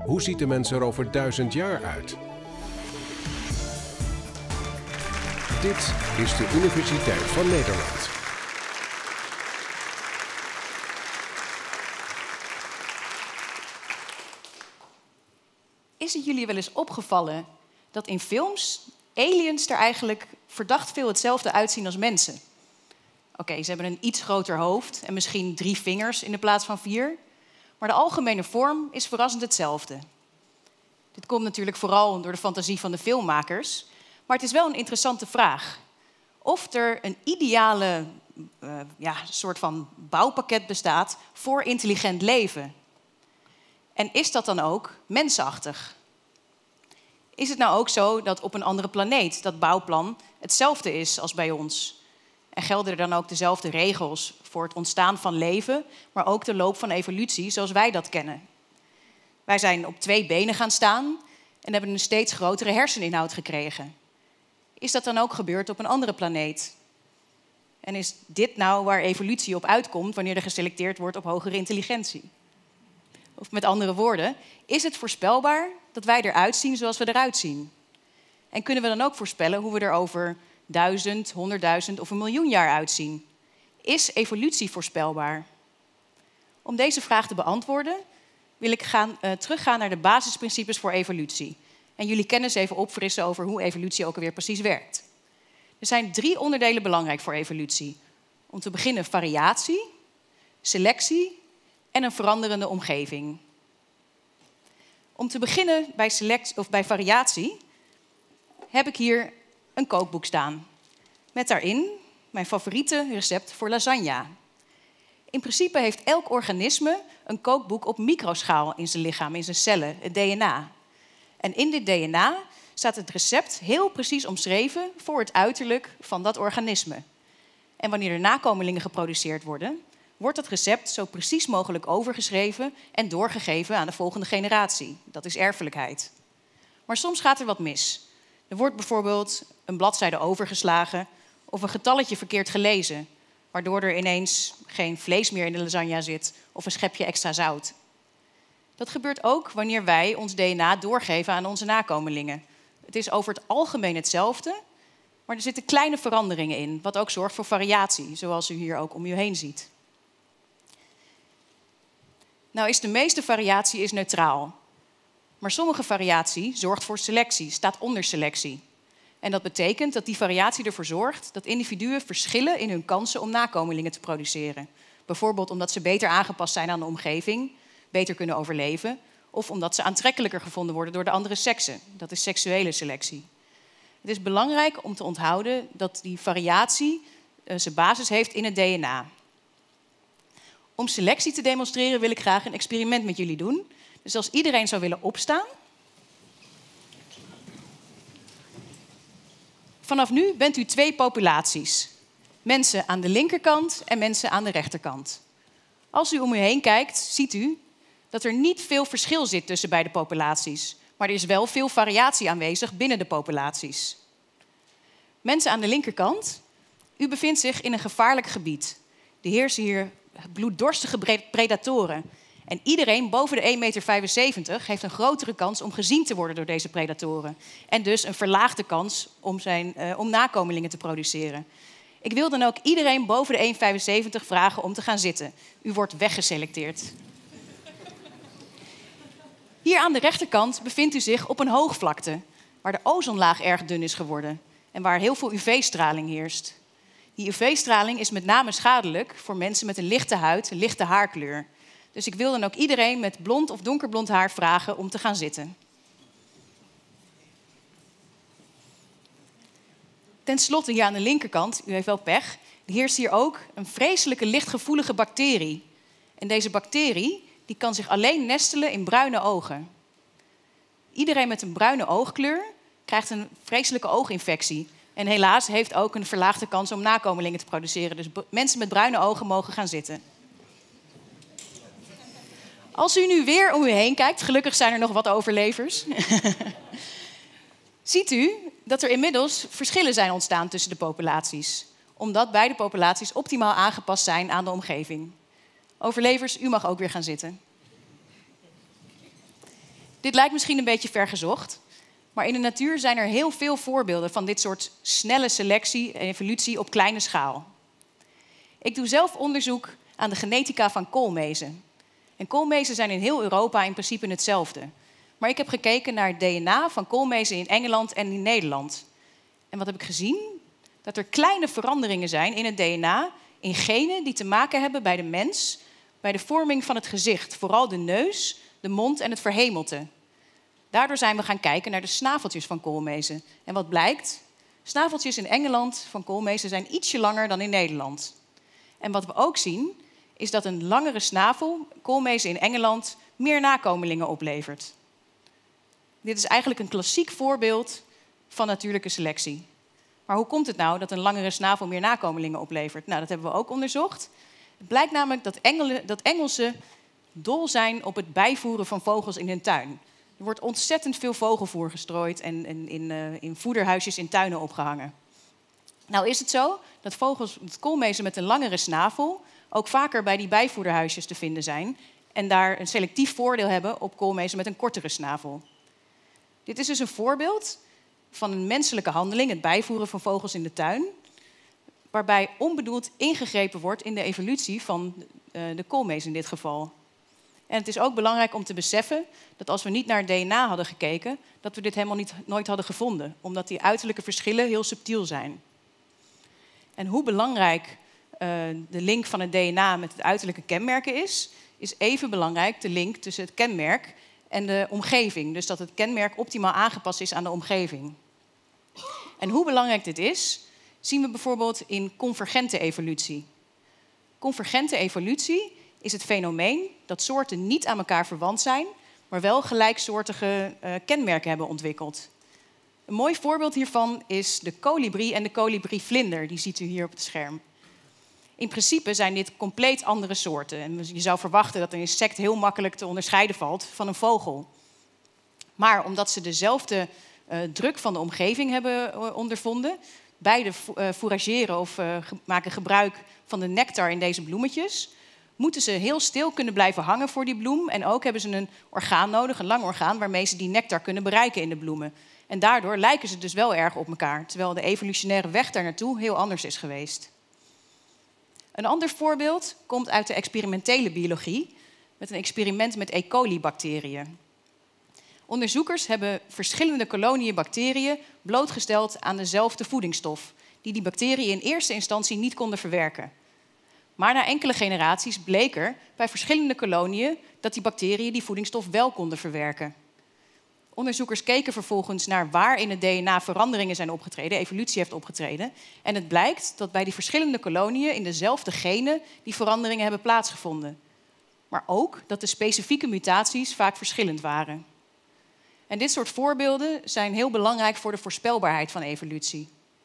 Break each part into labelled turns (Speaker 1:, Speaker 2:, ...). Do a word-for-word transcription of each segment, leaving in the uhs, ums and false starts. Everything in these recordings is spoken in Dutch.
Speaker 1: Hoe ziet de mens er over duizend jaar uit? Dit is de Universiteit van Nederland.
Speaker 2: Is het jullie wel eens opgevallen dat in films aliens er eigenlijk verdacht veel hetzelfde uitzien als mensen? Oké, okay, ze hebben een iets groter hoofd en misschien drie vingers in de plaats van vier. Maar de algemene vorm is verrassend hetzelfde. Dit komt natuurlijk vooral door de fantasie van de filmmakers. Maar het is wel een interessante vraag. Of er een ideale uh, ja, soort van bouwpakket bestaat voor intelligent leven. En is dat dan ook mensachtig? Is het nou ook zo dat op een andere planeet dat bouwplan hetzelfde is als bij ons? En gelden er dan ook dezelfde regels voor het ontstaan van leven, maar ook de loop van evolutie zoals wij dat kennen? Wij zijn op twee benen gaan staan en hebben een steeds grotere herseninhoud gekregen. Is dat dan ook gebeurd op een andere planeet? En is dit nou waar evolutie op uitkomt wanneer er geselecteerd wordt op hogere intelligentie? Of met andere woorden, is het voorspelbaar dat wij eruit zien zoals we eruit zien? En kunnen we dan ook voorspellen hoe we er over duizend, honderdduizend of een miljoen jaar uitzien? Is evolutie voorspelbaar? Om deze vraag te beantwoorden wil ik gaan, uh, teruggaan naar de basisprincipes voor evolutie. En jullie kennis even opfrissen over hoe evolutie ook alweer precies werkt. Er zijn drie onderdelen belangrijk voor evolutie. Om te beginnen variatie, selectie en een veranderende omgeving. Om te beginnen bij, select, of bij variatie heb ik hier een kookboek staan. Met daarin mijn favoriete recept voor lasagne. In principe heeft elk organisme een kookboek op microschaal in zijn lichaam, in zijn cellen, het D N A. En in dit D N A staat het recept heel precies omschreven voor het uiterlijk van dat organisme. En wanneer er nakomelingen geproduceerd worden, wordt dat recept zo precies mogelijk overgeschreven en doorgegeven aan de volgende generatie. Dat is erfelijkheid. Maar soms gaat er wat mis. Er wordt bijvoorbeeld een bladzijde overgeslagen of een getalletje verkeerd gelezen, waardoor er ineens geen vlees meer in de lasagne zit of een schepje extra zout. Dat gebeurt ook wanneer wij ons D N A doorgeven aan onze nakomelingen. Het is over het algemeen hetzelfde, maar er zitten kleine veranderingen in, wat ook zorgt voor variatie, zoals u hier ook om u heen ziet. Nou is de meeste variatie is neutraal. Maar sommige variatie zorgt voor selectie, staat onder selectie. En dat betekent dat die variatie ervoor zorgt dat individuen verschillen in hun kansen om nakomelingen te produceren. Bijvoorbeeld omdat ze beter aangepast zijn aan de omgeving, beter kunnen overleven, of omdat ze aantrekkelijker gevonden worden door de andere seksen. Dat is seksuele selectie. Het is belangrijk om te onthouden dat die variatie uh, zijn basis heeft in het D N A. Om selectie te demonstreren wil ik graag een experiment met jullie doen. Dus als iedereen zou willen opstaan. Vanaf nu bent u twee populaties. Mensen aan de linkerkant en mensen aan de rechterkant. Als u om u heen kijkt, ziet u dat er niet veel verschil zit tussen beide populaties. Maar er is wel veel variatie aanwezig binnen de populaties. Mensen aan de linkerkant, u bevindt zich in een gevaarlijk gebied. Er heersen hier bloeddorstige predatoren. En iedereen boven de één komma vijfenzeventig meter heeft een grotere kans om gezien te worden door deze predatoren. En dus een verlaagde kans om, zijn, uh, om nakomelingen te produceren. Ik wil dan ook iedereen boven de één komma vijfenzeventig vragen om te gaan zitten. U wordt weggeselecteerd. Hier aan de rechterkant bevindt u zich op een hoogvlakte, waar de ozonlaag erg dun is geworden en waar heel veel U V-straling heerst. Die U V-straling is met name schadelijk voor mensen met een lichte huid, een lichte haarkleur. Dus ik wil dan ook iedereen met blond of donkerblond haar vragen om te gaan zitten. Ten slotte hier aan de linkerkant, u heeft wel pech, heerst hier ook een vreselijke lichtgevoelige bacterie. En deze bacterie die kan zich alleen nestelen in bruine ogen. Iedereen met een bruine oogkleur krijgt een vreselijke ooginfectie. En helaas heeft ook een verlaagde kans om nakomelingen te produceren. Dus mensen met bruine ogen mogen gaan zitten. Als u nu weer om u heen kijkt, gelukkig zijn er nog wat overlevers, ziet u dat er inmiddels verschillen zijn ontstaan tussen de populaties. Omdat beide populaties optimaal aangepast zijn aan de omgeving. Overlevers, u mag ook weer gaan zitten. Dit lijkt misschien een beetje vergezocht, maar in de natuur zijn er heel veel voorbeelden van dit soort snelle selectie en evolutie op kleine schaal. Ik doe zelf onderzoek aan de genetica van koolmezen. En koolmezen zijn in heel Europa in principe hetzelfde. Maar ik heb gekeken naar het D N A van koolmezen in Engeland en in Nederland. En wat heb ik gezien? Dat er kleine veranderingen zijn in het D N A, in genen die te maken hebben bij de mens, bij de vorming van het gezicht, vooral de neus, de mond en het verhemelte. Daardoor zijn we gaan kijken naar de snaveltjes van koolmezen. En wat blijkt? Snaveltjes in Engeland van koolmezen zijn ietsje langer dan in Nederland. En wat we ook zien, is dat een langere snavel, koolmezen in Engeland, meer nakomelingen oplevert. Dit is eigenlijk een klassiek voorbeeld van natuurlijke selectie. Maar hoe komt het nou dat een langere snavel meer nakomelingen oplevert? Nou, dat hebben we ook onderzocht. Het blijkt namelijk dat, Engelen, dat Engelsen dol zijn op het bijvoeren van vogels in hun tuin. Er wordt ontzettend veel vogelvoer gestrooid en, en in, uh, in voederhuisjes in tuinen opgehangen. Nou is het zo dat vogels, dat koolmezen met een langere snavel ook vaker bij die bijvoederhuisjes te vinden zijn en daar een selectief voordeel hebben op koolmezen met een kortere snavel. Dit is dus een voorbeeld van een menselijke handeling, het bijvoeren van vogels in de tuin, waarbij onbedoeld ingegrepen wordt in de evolutie van uh, de koolmees in dit geval. En het is ook belangrijk om te beseffen dat als we niet naar het D N A hadden gekeken, dat we dit helemaal niet, nooit hadden gevonden, omdat die uiterlijke verschillen heel subtiel zijn. En hoe belangrijk uh, de link van het D N A met het uiterlijke kenmerken is, is even belangrijk de link tussen het kenmerk en de omgeving. Dus dat het kenmerk optimaal aangepast is aan de omgeving. En hoe belangrijk dit is, zien we bijvoorbeeld in convergente evolutie. Convergente evolutie is het fenomeen dat soorten niet aan elkaar verwant zijn, maar wel gelijksoortige uh, kenmerken hebben ontwikkeld. Een mooi voorbeeld hiervan is de kolibrie en de kolibrievlinder. Die ziet u hier op het scherm. In principe zijn dit compleet andere soorten. En je zou verwachten dat een insect heel makkelijk te onderscheiden valt van een vogel. Maar omdat ze dezelfde uh, druk van de omgeving hebben uh, ondervonden, beide uh, fourageren of uh, ge- maken gebruik van de nectar in deze bloemetjes, moeten ze heel stil kunnen blijven hangen voor die bloem. En ook hebben ze een orgaan nodig, een lang orgaan, waarmee ze die nectar kunnen bereiken in de bloemen. En daardoor lijken ze dus wel erg op elkaar, terwijl de evolutionaire weg daar naartoe heel anders is geweest. Een ander voorbeeld komt uit de experimentele biologie, met een experiment met E. coli-bacteriën. Onderzoekers hebben verschillende koloniën bacteriën blootgesteld aan dezelfde voedingsstof, die die bacteriën in eerste instantie niet konden verwerken. Maar na enkele generaties bleek er bij verschillende koloniën dat die bacteriën die voedingsstof wel konden verwerken. Onderzoekers keken vervolgens naar waar in het D N A veranderingen zijn opgetreden, evolutie heeft opgetreden. En het blijkt dat bij die verschillende koloniën in dezelfde genen die veranderingen hebben plaatsgevonden. Maar ook dat de specifieke mutaties vaak verschillend waren. En dit soort voorbeelden zijn heel belangrijk voor de voorspelbaarheid van evolutie.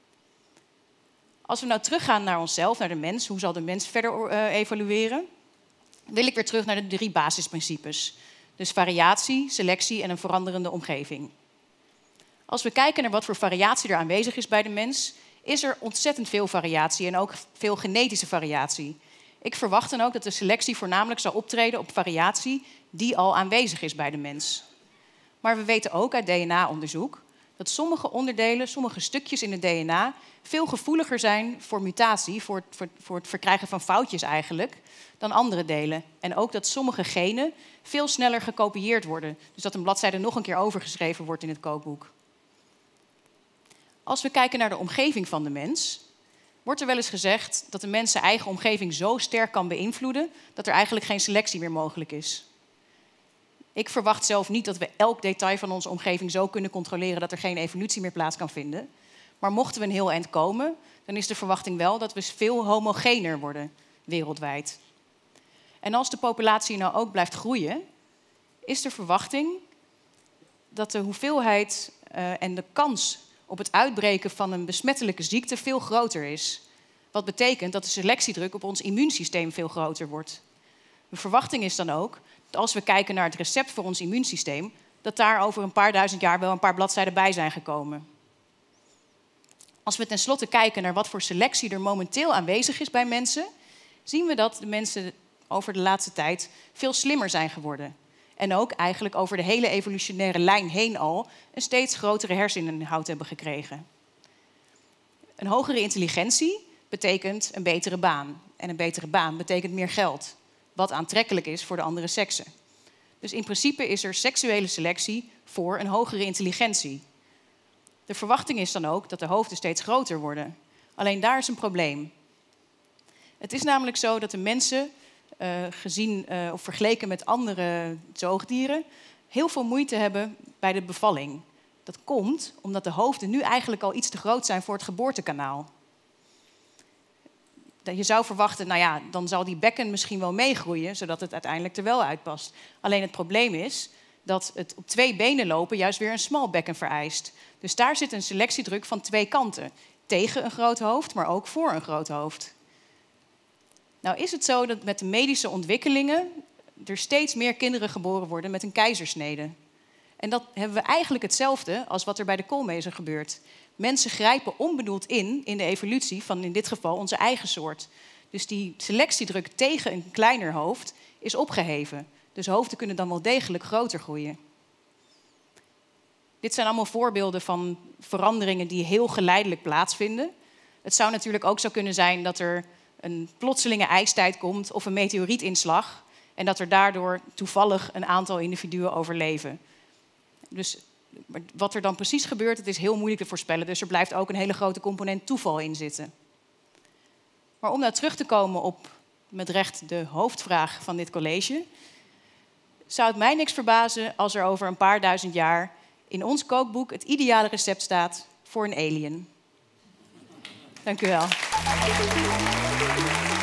Speaker 2: Als we nou teruggaan naar onszelf, naar de mens, hoe zal de mens verder uh, evolueren? Wil ik weer terug naar de drie basisprincipes. Dus variatie, selectie en een veranderende omgeving. Als we kijken naar wat voor variatie er aanwezig is bij de mens, is er ontzettend veel variatie en ook veel genetische variatie. Ik verwacht dan ook dat de selectie voornamelijk zal optreden op variatie die al aanwezig is bij de mens. Maar we weten ook uit D N A-onderzoek dat sommige onderdelen, sommige stukjes in het D N A veel gevoeliger zijn voor mutatie, voor het, voor, voor het verkrijgen van foutjes eigenlijk, dan andere delen. En ook dat sommige genen veel sneller gekopieerd worden. Dus dat een bladzijde nog een keer overgeschreven wordt in het kookboek. Als we kijken naar de omgeving van de mens, wordt er wel eens gezegd dat de mens zijn eigen omgeving zo sterk kan beïnvloeden dat er eigenlijk geen selectie meer mogelijk is. Ik verwacht zelf niet dat we elk detail van onze omgeving zo kunnen controleren dat er geen evolutie meer plaats kan vinden. Maar mochten we een heel eind komen, dan is de verwachting wel dat we veel homogener worden wereldwijd. En als de populatie nou ook blijft groeien, is de verwachting dat de hoeveelheid uh, en de kans op het uitbreken van een besmettelijke ziekte veel groter is. Wat betekent dat de selectiedruk op ons immuunsysteem veel groter wordt. De verwachting is dan ook dat als we kijken naar het recept voor ons immuunsysteem, dat daar over een paar duizend jaar wel een paar bladzijden bij zijn gekomen. Als we tenslotte kijken naar wat voor selectie er momenteel aanwezig is bij mensen, zien we dat de mensen over de laatste tijd veel slimmer zijn geworden. En ook eigenlijk over de hele evolutionaire lijn heen al een steeds grotere herseninhoud hebben gekregen. Een hogere intelligentie betekent een betere baan. En een betere baan betekent meer geld. Wat aantrekkelijk is voor de andere seksen. Dus in principe is er seksuele selectie voor een hogere intelligentie. De verwachting is dan ook dat de hoofden steeds groter worden. Alleen daar is een probleem. Het is namelijk zo dat de mensen, uh, gezien uh, of vergeleken met andere zoogdieren, heel veel moeite hebben bij de bevalling. Dat komt omdat de hoofden nu eigenlijk al iets te groot zijn voor het geboortekanaal. Je zou verwachten, nou ja, dan zal die bekken misschien wel meegroeien, zodat het uiteindelijk er wel uitpast. Alleen het probleem is dat het op twee benen lopen juist weer een smal bekken vereist. Dus daar zit een selectiedruk van twee kanten. Tegen een groot hoofd, maar ook voor een groot hoofd. Nou is het zo dat met de medische ontwikkelingen er steeds meer kinderen geboren worden met een keizersnede. En dat hebben we eigenlijk hetzelfde als wat er bij de koolmezen gebeurt. Mensen grijpen onbedoeld in in de evolutie van in dit geval onze eigen soort. Dus die selectiedruk tegen een kleiner hoofd is opgeheven. Dus hoofden kunnen dan wel degelijk groter groeien. Dit zijn allemaal voorbeelden van veranderingen die heel geleidelijk plaatsvinden. Het zou natuurlijk ook zo kunnen zijn dat er een plotselinge ijstijd komt of een meteorietinslag en dat er daardoor toevallig een aantal individuen overleven. Dus wat er dan precies gebeurt, het is heel moeilijk te voorspellen. Dus er blijft ook een hele grote component toeval in zitten. Maar om nou terug te komen op met recht de hoofdvraag van dit college, zou het mij niks verbazen als er over een paar duizend jaar in ons kookboek het ideale recept staat voor een alien. Dank u wel.